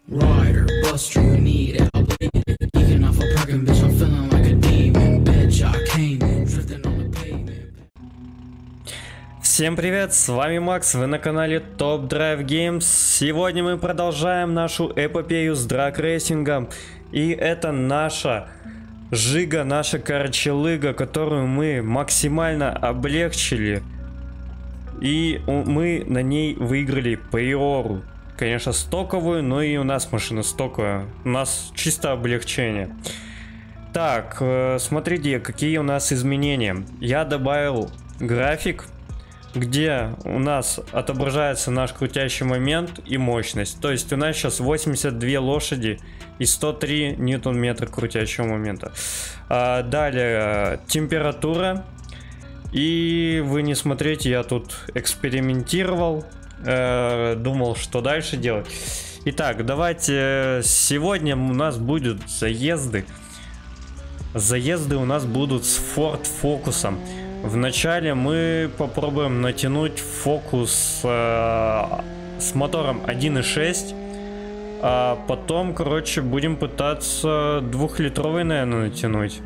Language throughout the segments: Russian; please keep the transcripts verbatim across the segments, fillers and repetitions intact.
Rider, buster, you need it. I bleed it. Geeking off a perkin', bitch, I'm feeling like a demon. Bitch, I came in, drifting on the pavement. Всем привет, с вами Макс, вы на канале Top Drive Games. Сегодня мы продолжаем нашу эпопею с драг-рейсингом. И это наша жига, наша корчелыга, которую мы максимально облегчили. И мы на ней выиграли приору. Конечно, стоковую, но и у нас машина стоковая. У нас чисто облегчение. Так, смотрите, какие у нас изменения. Я добавил график, где у нас отображается наш крутящий момент и мощность. То есть у нас сейчас восемьдесят две лошади и сто три ньютон-метра крутящего момента. А далее температура. И вы не смотрите, я тут экспериментировал, э, думал, что дальше делать. Итак, давайте, сегодня у нас будут заезды. Заезды у нас будут с Ford Focus'ом. Вначале мы попробуем натянуть фокус э, с мотором один и шесть. А потом, короче, будем пытаться двухлитровый, наверное, натянуть.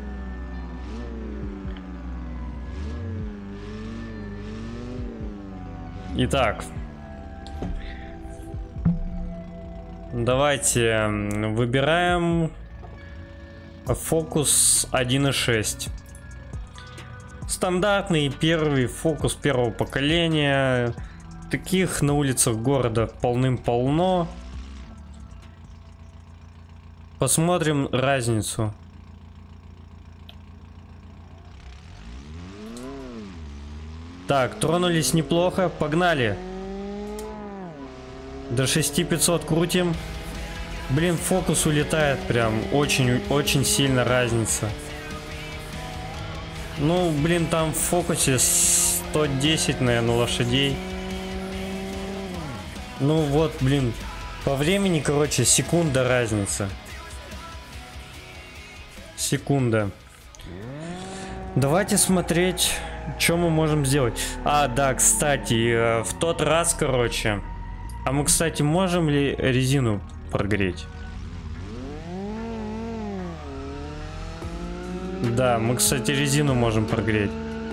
Итак, давайте выбираем фокус один и шесть. Стандартный первый фокус первого поколения. Таких на улицах города полным-полно. Посмотрим разницу. Так, тронулись неплохо, погнали. До шесть тысяч пятисот крутим. Блин, фокус улетает прям, очень-очень сильно разница. Ну, блин, там в фокусе сто десять, наверное, лошадей. Ну вот, блин, по времени, короче, секунда разница. Секунда. Давайте смотреть, что мы можем сделать. А, да, кстати, в тот раз, короче. А мы, кстати, можем ли резину прогреть? Да, мы, кстати, резину можем прогреть.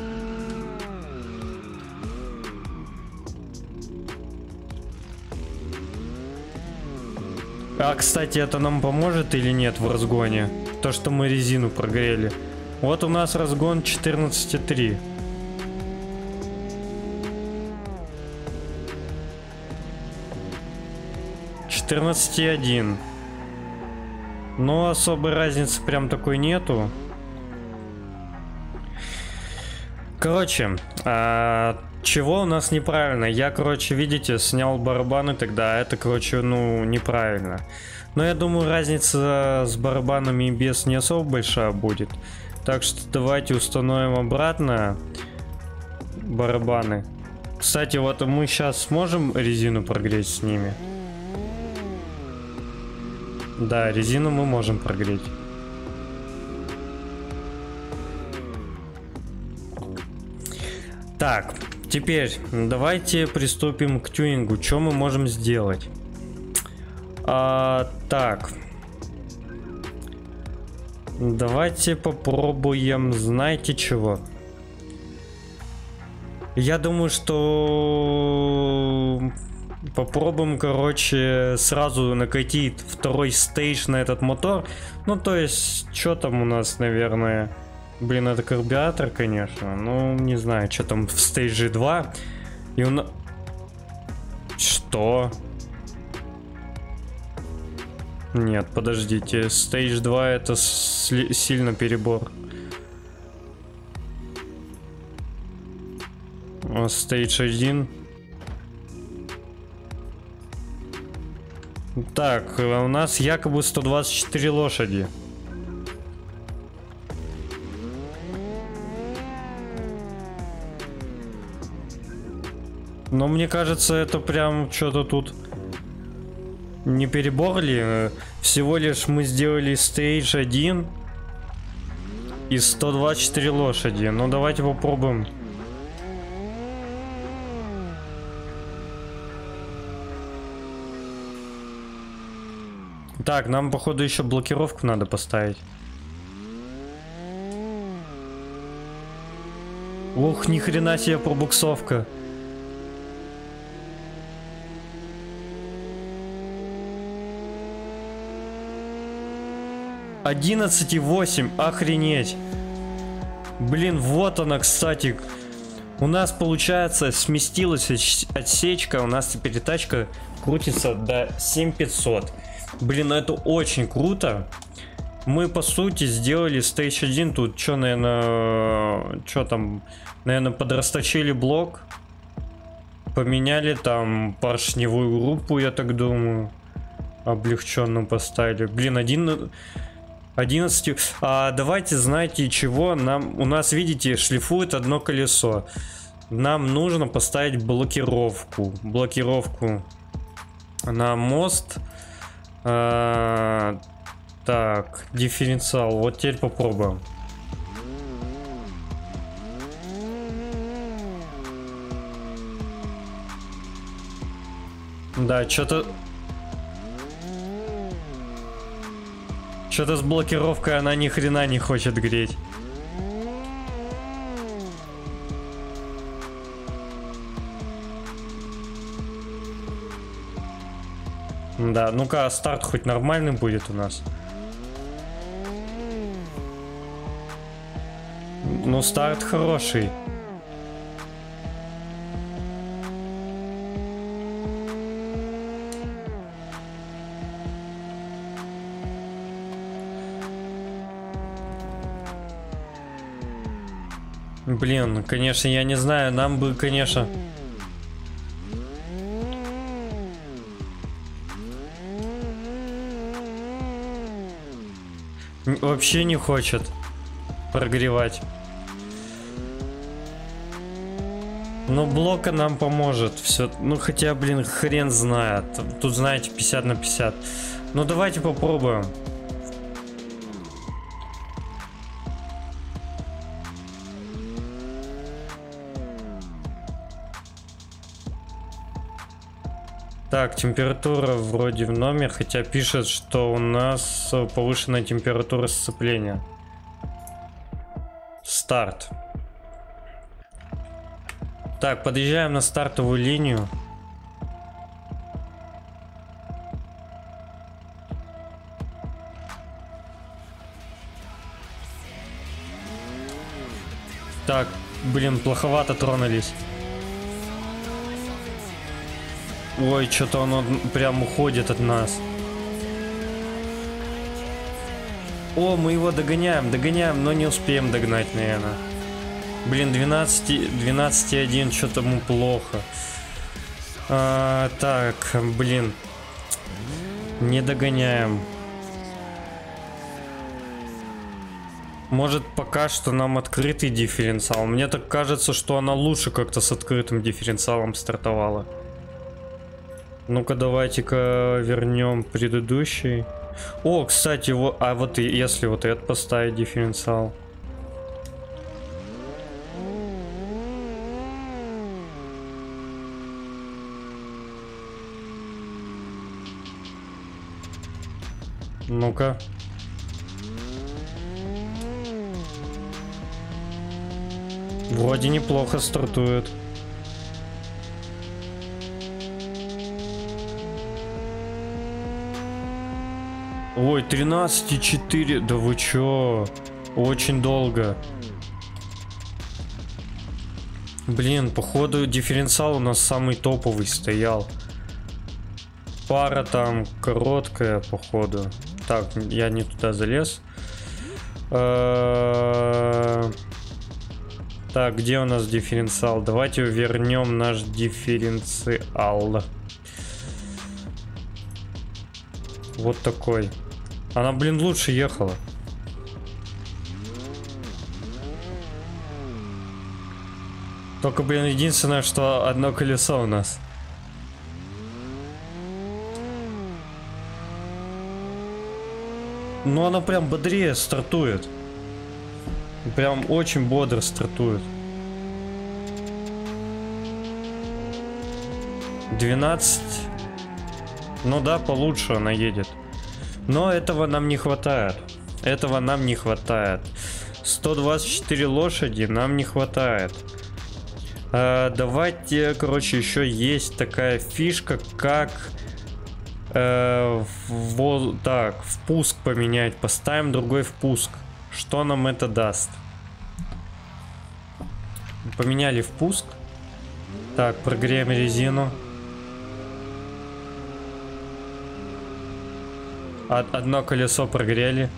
А, кстати, это нам поможет или нет в разгоне? То, что мы резину прогрели. Вот у нас разгон четырнадцать и три. четырнадцать и один. Но особой разницы прям такой нету. Короче, а, чего у нас неправильно? Я, короче, видите, снял барабаны тогда, а это, короче, ну, неправильно. Но я думаю, разница с барабанами и без не особо большая будет. Так что давайте установим обратно барабаны. Кстати, вот мы сейчас сможем резину прогреть с ними? Да, резину мы можем прогреть. Так, теперь давайте приступим к тюнингу. Что мы можем сделать? А, так. Давайте попробуем, знаете чего? Я думаю, что попробуем, короче, сразу накатить второй стейдж на этот мотор. Ну, то есть, что там у нас, наверное... Блин, это карбюратор, конечно. Ну, не знаю, что там в стейдже два. И у нас... Что? Нет, подождите. Стейдж два это сильно перебор. Стейдж один. Так, у нас якобы сто двадцать четыре лошади. Но мне кажется, это прям что-то тут не перебор ли? Всего лишь мы сделали стейдж один и сто двадцать четыре лошади. Ну давайте попробуем. Так, нам, походу, еще блокировку надо поставить. Ох, ни хрена себе пробуксовка. одиннадцать и восемь, охренеть. Блин, вот она, кстати. У нас, получается, сместилась отсечка. У нас теперь тачка крутится до семь тысяч пятьсот. Блин, ну это очень круто. Мы, по сути, сделали стейдж один. Тут что, наверное, что там, наверное, подрасточили блок. Поменяли там поршневую группу, я так думаю. Облегченно поставили. Блин, один... одиннадцать. А давайте, знаете чего? Нам, у нас, видите, шлифует одно колесо. Нам нужно поставить блокировку. Блокировку на мост. А, так, дифференциал. Вот теперь попробуем. Да, что-то... Что-то с блокировкой она ни хрена не хочет греть. Да, ну-ка, старт хоть нормальный будет у нас. Ну, старт хороший. Блин, конечно, я не знаю, нам бы, конечно... Вообще не хочет прогревать. Но блока нам поможет. Все. Ну хотя, блин, хрен знает. Тут, знаете, пятьдесят на пятьдесят. Ну давайте попробуем. Так, температура вроде в норме, хотя пишет, что у нас повышенная температура сцепления. Старт. Так, подъезжаем на стартовую линию. Так, блин, плоховато тронулись. Ой, что-то оно прям уходит от нас. О, мы его догоняем, догоняем, но не успеем догнать, наверное. Блин, двенадцать и один, что-то ему плохо. А, так, блин. Не догоняем. Может, пока что нам открытый дифференциал. Мне так кажется, что она лучше как-то с открытым дифференциалом стартовала. Ну-ка, давайте-ка вернем предыдущий. О, кстати, вот, а вот и если вот этот поставить дифференциал. Ну-ка. Вроде неплохо стартует. Ой, тринадцать и четыре. Да вы чё? Очень долго. Блин, походу дифференциал у нас самый топовый стоял. Пара там короткая, походу. Так, я не туда залез. Так, где у нас дифференциал? Давайте вернем наш дифференциал. Вот такой. Она, блин, лучше ехала. Только, блин, единственное, что одно колесо у нас. Ну, она прям бодрее стартует. Прям очень бодро стартует. двенадцать. Ну да, получше она едет. Но этого нам не хватает. Этого нам не хватает. сто двадцать четыре лошади нам не хватает. А, давайте, короче, еще есть такая фишка, как э, в, так, впуск поменять. Поставим другой впуск. Что нам это даст? Поменяли впуск. Так, прогреем резину. Одно колесо прогрели.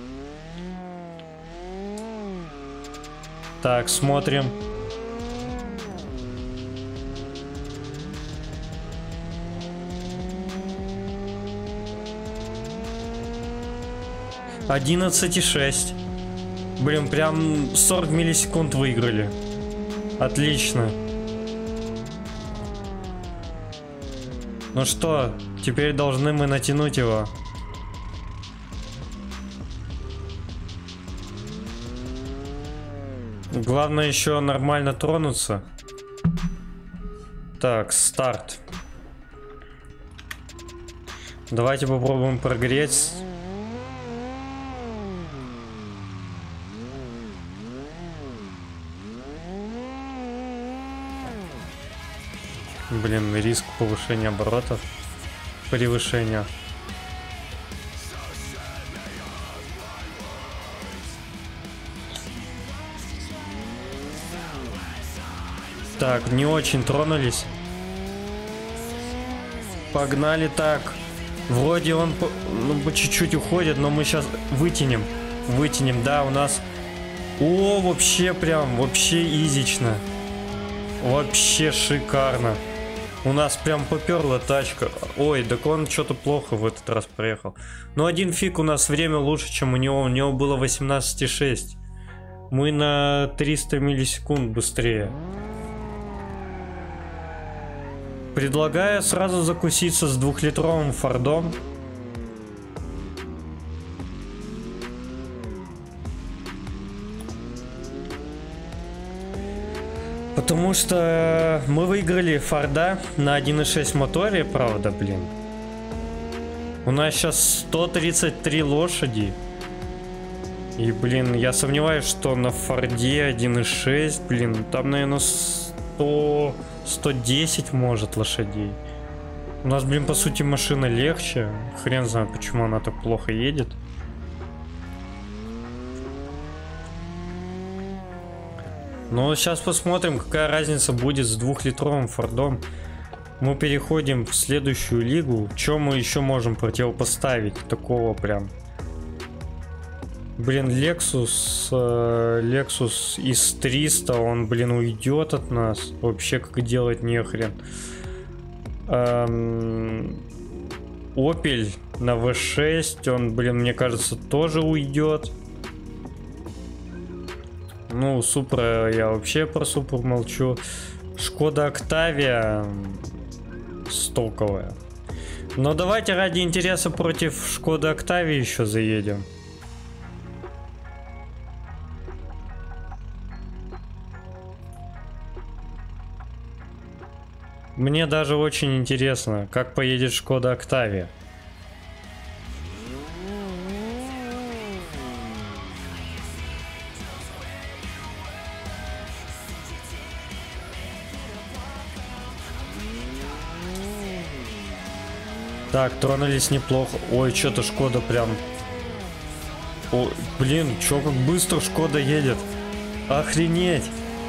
Так, смотрим. одиннадцать и шесть. Блин, прям сорок миллисекунд выиграли. Отлично. Ну что, теперь должны мы натянуть его. Главное еще нормально тронуться. Так, старт. Давайте попробуем прогреть. Блин, риск повышения оборотов. Превышения. Так, не очень тронулись. Погнали так. Вроде он по, ну, по чуть-чуть уходит, но мы сейчас вытянем. Вытянем, да, у нас... О, вообще прям, вообще изично. Вообще шикарно. У нас прям поперла тачка. Ой, так он что-то плохо в этот раз проехал. Но один фиг, у нас время лучше, чем у него. У него было восемнадцать и шесть. Мы на триста миллисекунд быстрее. Предлагаю сразу закуситься с двухлитровым фордом. Потому что мы выиграли форда на один и шесть моторе, правда, блин. У нас сейчас сто тридцать три лошади. И, блин, я сомневаюсь, что на форде один и шесть, блин, там, наверное, сто... сто десять может лошадей. У нас, блин, по сути машина легче. Хрен знает, почему она так плохо едет. Но сейчас посмотрим, какая разница будет с двухлитровым фордом. Мы переходим в следующую лигу. Что мы еще можем противопоставить такого прям? Блин, Lexus, э, Lexus ИС триста, он, блин, уйдет от нас. Вообще, как делать, нехрен. Эм, Opel на вэ шесть, он, блин, мне кажется, тоже уйдет. Ну, Supra, я вообще про Supra молчу. Шкода Octavia стоковая. Но давайте ради интереса против Шкоды Octavia еще заедем. Мне даже очень интересно, как поедет Шкода Octavia. Так, тронулись неплохо. Ой, что-то Шкода прям... О, блин, чё, как быстро Шкода едет. Охренеть.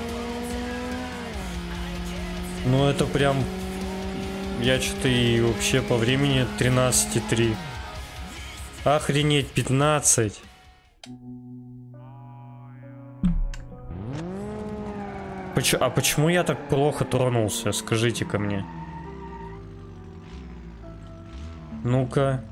Ну это прям... Я что-то и вообще по времени тринадцать и три. Охренеть, пятнадцать. Поч... А почему я так плохо тронулся? Скажите-ка мне. Ну-ка.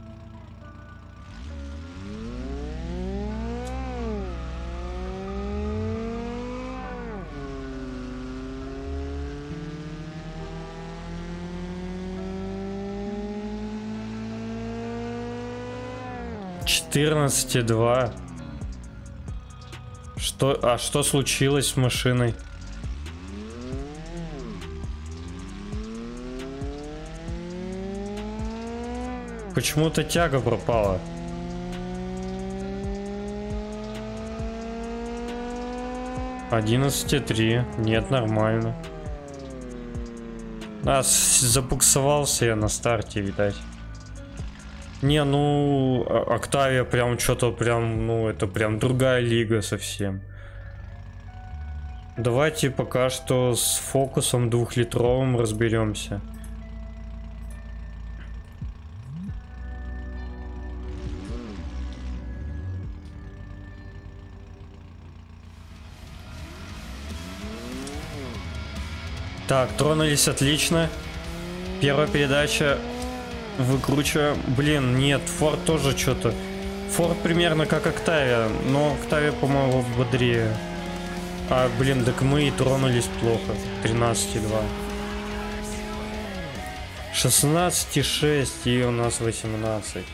четырнадцать и два. Что, а что случилось с машиной? почему-то тяга пропала. одиннадцать три. Нет, нормально. А, забуксовался я на старте, видать. Не, ну, Октавия прям что-то прям, ну, это прям другая лига совсем. Давайте пока что с фокусом двухлитровым разберемся. Так, тронулись отлично. Первая передача. Выкручиваем. Блин, нет, Форд тоже что-то. Форд примерно как Октавия, но Октавия, по-моему, бодрее. А, блин, так мы и тронулись плохо. тринадцать два. шестнадцать шесть и у нас восемнадцать.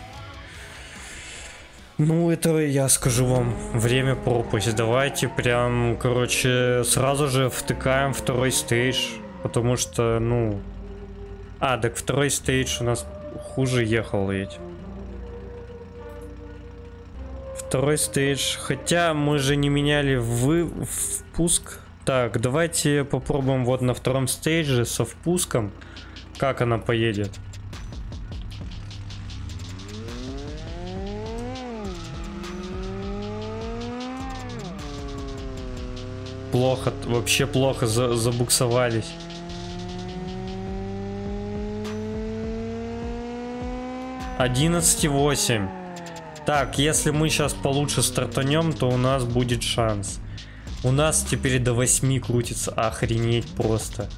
Ну, это я скажу вам, время пропасть. Давайте прям, короче, сразу же втыкаем второй стейдж. Потому что, ну... А, так второй стейдж у нас хуже ехал ведь. Второй стейдж. Хотя мы же не меняли вы... впуск. Так, давайте попробуем вот на втором стейдже со впуском. Как она поедет. Плохо, вообще плохо за, забуксовались. одиннадцать восемь. Так, если мы сейчас получше стартанем, то у нас будет шанс. У нас теперь до восьми крутится. Охренеть просто.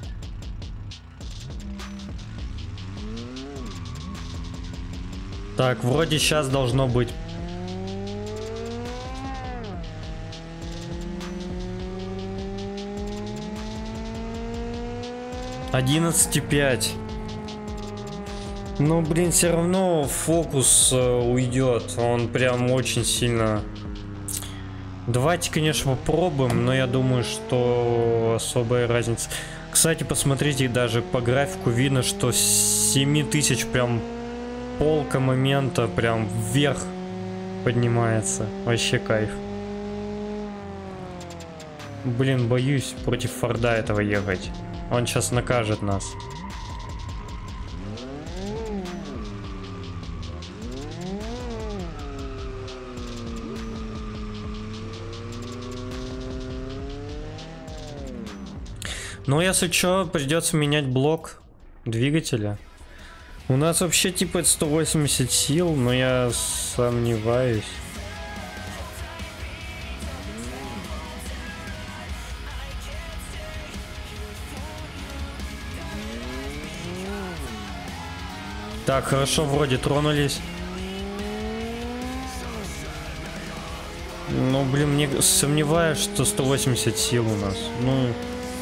Так, вроде сейчас должно быть. одиннадцать пять. Ну, блин, все равно фокус э, уйдет. Он прям очень сильно. Давайте, конечно, попробуем, но я думаю, что особая разница. Кстати, посмотрите, даже по графику видно, что с семи тысяч прям полка момента прям вверх поднимается. Вообще кайф. Блин, боюсь против Форда этого ехать. Он сейчас накажет нас. Ну, если что, придется менять блок двигателя. У нас вообще типа сто восемьдесят сил, но я сомневаюсь. Так, хорошо, вроде тронулись. Ну, блин, мне сомневаюсь, что сто восемьдесят сил у нас. Ну,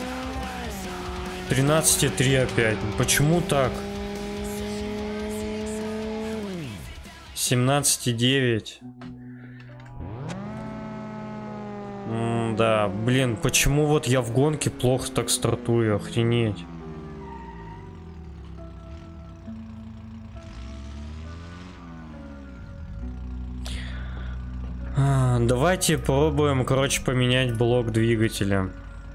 тринадцать три опять. Почему так? семнадцать девять. Да, блин, почему вот я в гонке плохо так стартую? Охренеть. Давайте попробуем, короче, поменять блок двигателя.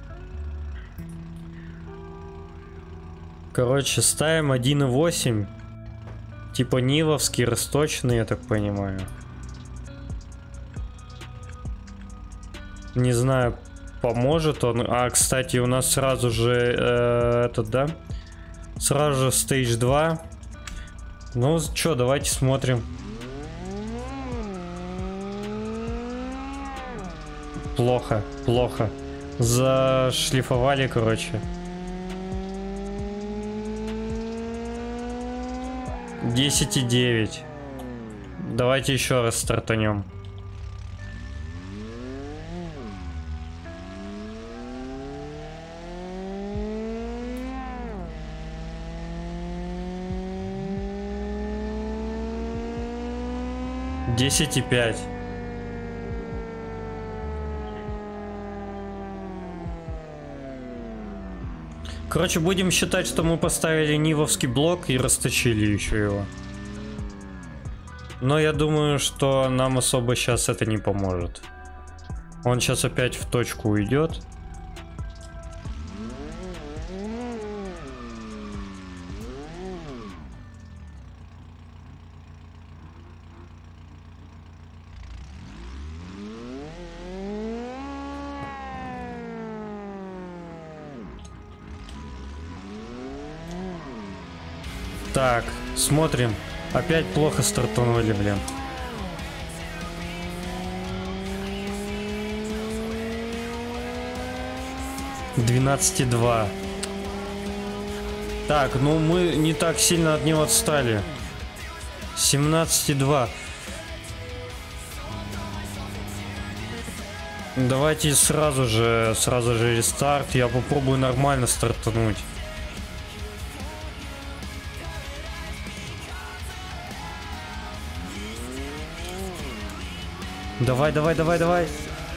Короче, ставим один восемь. Типа нивовский, расточенный, я так понимаю. Не знаю, поможет он. А, кстати, у нас сразу же э, этот, да? Сразу же стейдж два. Ну, что, давайте смотрим. Плохо, плохо. Зашлифовали, короче. десять девять. Давайте еще раз стартанем. десять пять. Короче, будем считать, что мы поставили нивовский блок и расточили еще его. Но я думаю, что нам особо сейчас это не поможет. Он сейчас опять в точку уйдет. Так, смотрим. Опять плохо стартанули, блин. двенадцать два. Так, ну мы не так сильно от него отстали. семнадцать два. Давайте сразу же, сразу же рестарт. Я попробую нормально стартануть. Давай, давай, давай, давай.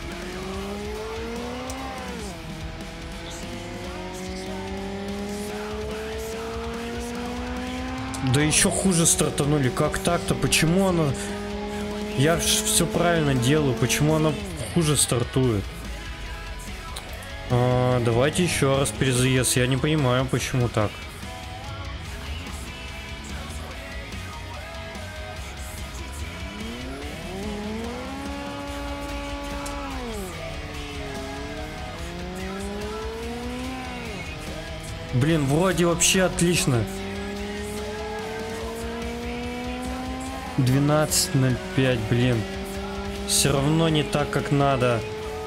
Да еще хуже стартанули. Как так-то? Почему она... Я все правильно делаю. Почему она хуже стартует? А, давайте еще раз перезаезд. Я не понимаю, почему так. Блин, вроде вообще отлично. двенадцать ноль пять, блин. Все равно не так, как надо.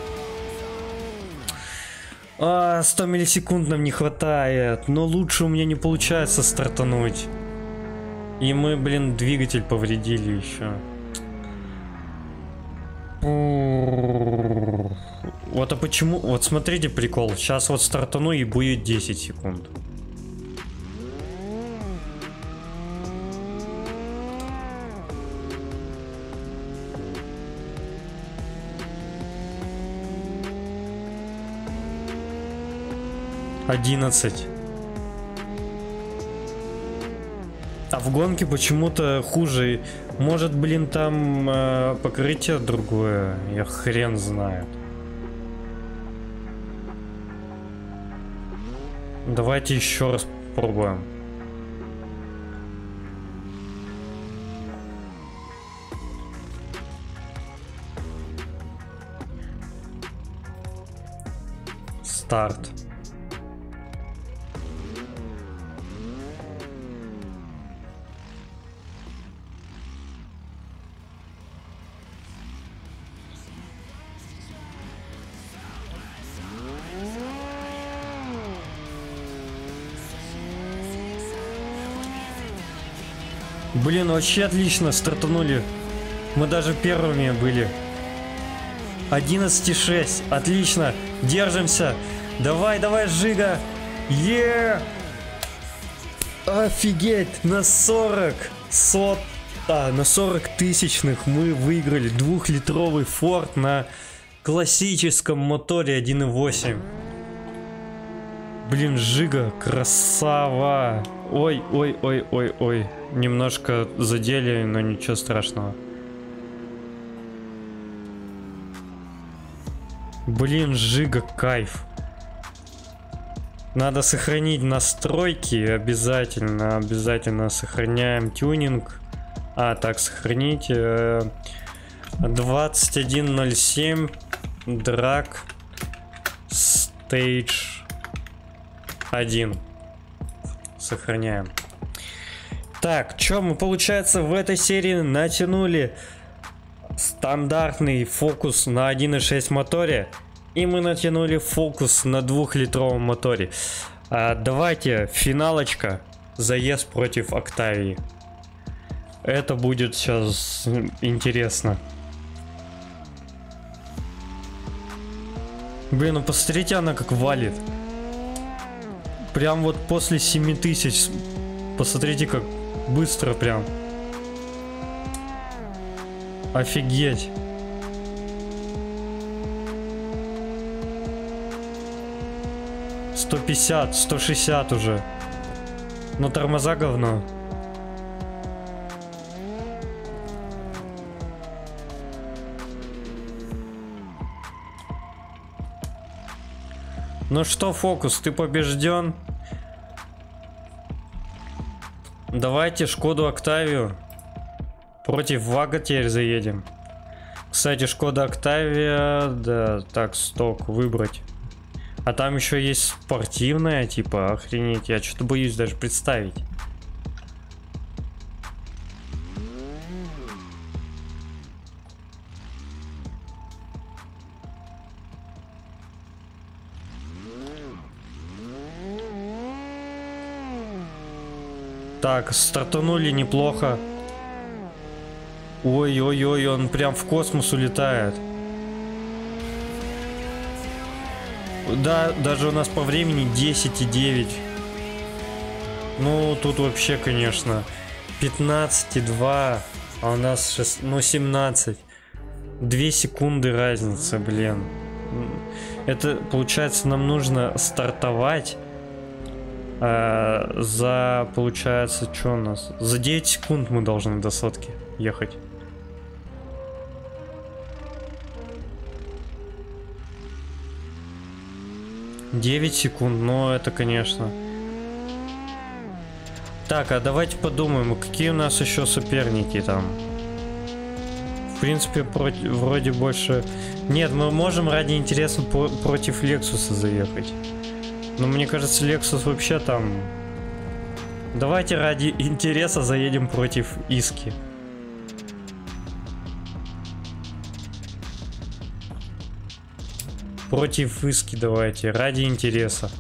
А, сто миллисекунд нам не хватает. Но лучше у меня не получается стартануть. И мы, блин, двигатель повредили еще. Вот, а почему? Вот смотрите прикол. Сейчас вот стартану и будет десять секунд. одиннадцать. А в гонке почему-то хуже. Может, блин, там э, покрытие другое. Я хрен знает. Давайте еще раз попробуем. Старт. Блин, вообще отлично стартанули. Мы даже первыми были. одиннадцать шесть. Отлично. Держимся. Давай, давай, Жига. Е! Офигеть. На сорок сот. А, на сорок тысячных мы выиграли двухлитровый Форд на классическом моторе один и восемь. Блин, Жига, красава. Ой, ой, ой, ой, ой. Немножко задели, но ничего страшного. Блин, Жига, кайф. Надо сохранить настройки. Обязательно, обязательно сохраняем тюнинг. А, так, сохранить. двадцать один ноль семь. Драг. Стейдж один. Сохраняем. Так, что мы, получается, в этой серии натянули стандартный фокус на один и шесть моторе. И мы натянули фокус на двухлитровом моторе. А, давайте, финалочка. Заезд против Октавии. Это будет сейчас интересно. Блин, ну посмотрите, она как валит. Прям вот после семи тысяч. Посмотрите, как быстро прям. Офигеть. сто пятьдесят, сто шестьдесят уже. Но тормоза говно. Ну что, Фокус, ты побежден? Давайте Шкоду Октавию против Вага теперь заедем. Кстати, Шкода Октавия, да, так, сток, выбрать. А там еще есть спортивная, типа, охренеть, я что-то боюсь даже представить. Так, стартанули неплохо. Ой-ой-ой, он прям в космос улетает. Да, даже у нас по времени десять и девять. Ну, тут вообще, конечно, пятнадцать и два, а у нас шесть, ну, семнадцать. две секунды разница, блин. Это, получается, нам нужно стартовать э, за, получается, что у нас? За девять секунд мы должны до сотки ехать. девять секунд, но это, конечно. Так, а давайте подумаем, какие у нас еще соперники там. В принципе, против, вроде больше... Нет, мы можем ради интереса по против Лексуса заехать. Но мне кажется, Лексус вообще там... Давайте ради интереса заедем против Иски. Против Иски давайте, ради интереса.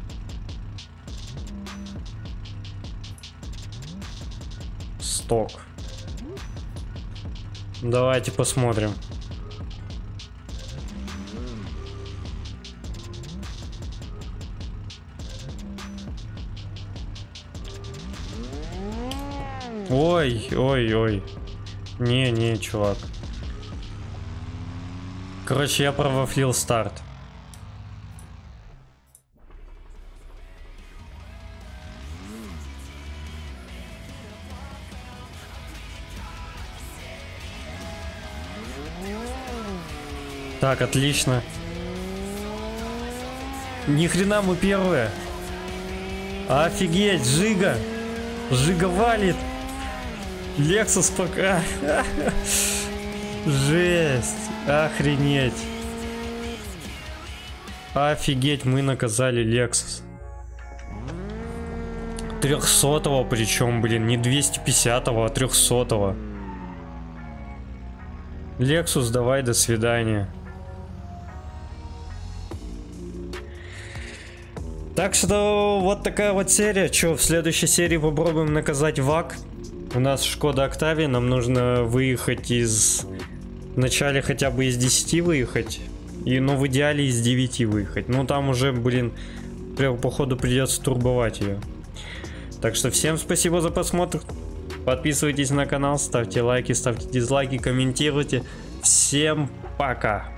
Сток. Давайте посмотрим. Ой, ой, ой. Не, не, чувак. Короче, я провафлил старт. Так, отлично. Ни хрена мы первые. Офигеть, Жига. Жига валит. Лексус пока. Жесть. Охренеть. Офигеть, мы наказали Лексус. трехсотого причем, блин, не двести пятидесятого, а трехсотого. Лексус, давай, до свидания. Так что вот такая вот серия. Че, в следующей серии попробуем наказать Ваг. У нас Шкода Октавия, нам нужно выехать из... Вначале хотя бы из десяти выехать. И, ну, в идеале из девяти выехать. Ну, там уже, блин, прям, походу придется турбовать ее. Так что всем спасибо за просмотр. Подписывайтесь на канал, ставьте лайки, ставьте дизлайки, комментируйте. Всем пока.